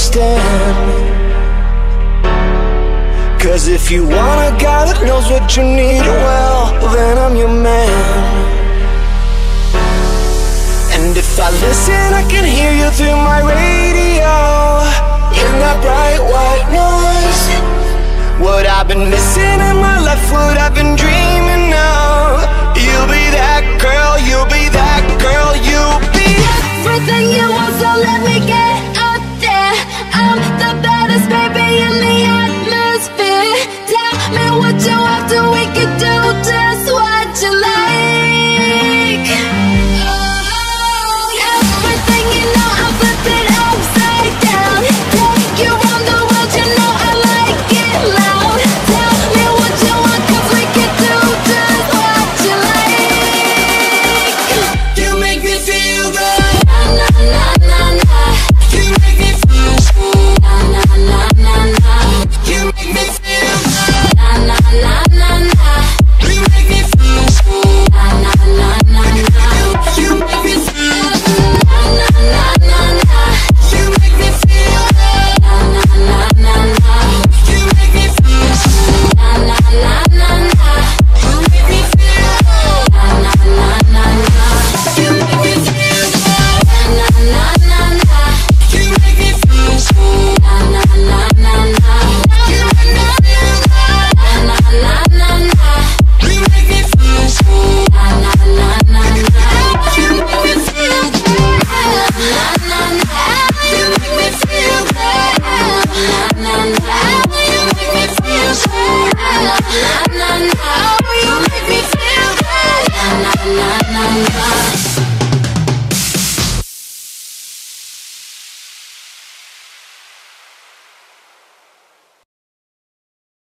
understand. Cause if you want a guy that knows what you need, well, then I'm your man. And if I listen, I can hear you through my radio, in that bright white noise. What I've been missing in my life, what I've been dreaming of. You'll be that girl, you'll be that girl, you'll be everything you want, so let me get up there. I'm the baddest baby in the atmosphere. Tell me what you want, so we can do just what you like. Everything you know, I'll flip it upside down. Take you on the world, you know I like it loud. Tell me what you want, cause we can do just what you like. You make me feel good. Na na na na. You make me feel good. Na na na na na. You make me feel good. Na na na na na. You make me feel good. Na na na na na. You make me feel good. Na na na na na. You make me feel good. Na na na na na. You make me feel good. Na na na na na. You make me feel good. Na na na na na. You make me feel good. Na na na na. You make me feel good. Na na na na na. You make me feel good. Na na na na. You make me feel good. Na na na na na. You make me feel good. Na na na. You make me feel good. Na na na. You make me feel good. Na na na. You make me feel good. Na na na na.